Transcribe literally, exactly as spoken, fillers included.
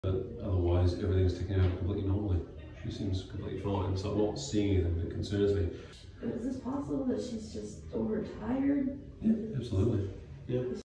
But otherwise, everything's taken out completely normally. She seems completely fine, so I'm not seeing anything that concerns me. Is this possible that she's just overtired? Yeah, absolutely. Yeah.